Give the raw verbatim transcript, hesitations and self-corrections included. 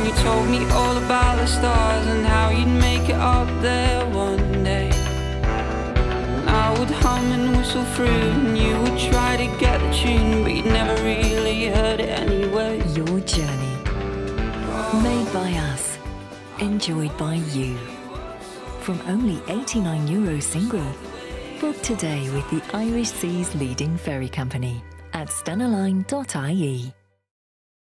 you told me all about the stars and how you'd make it up there one day. And I would hum and whistle through, and you would try to get the tune, but you'd never really heard it anyway. Your journey, made by us, enjoyed by you. From only eighty-nine euros single. Book today with the Irish Sea's leading ferry company at Stena Line dot I E.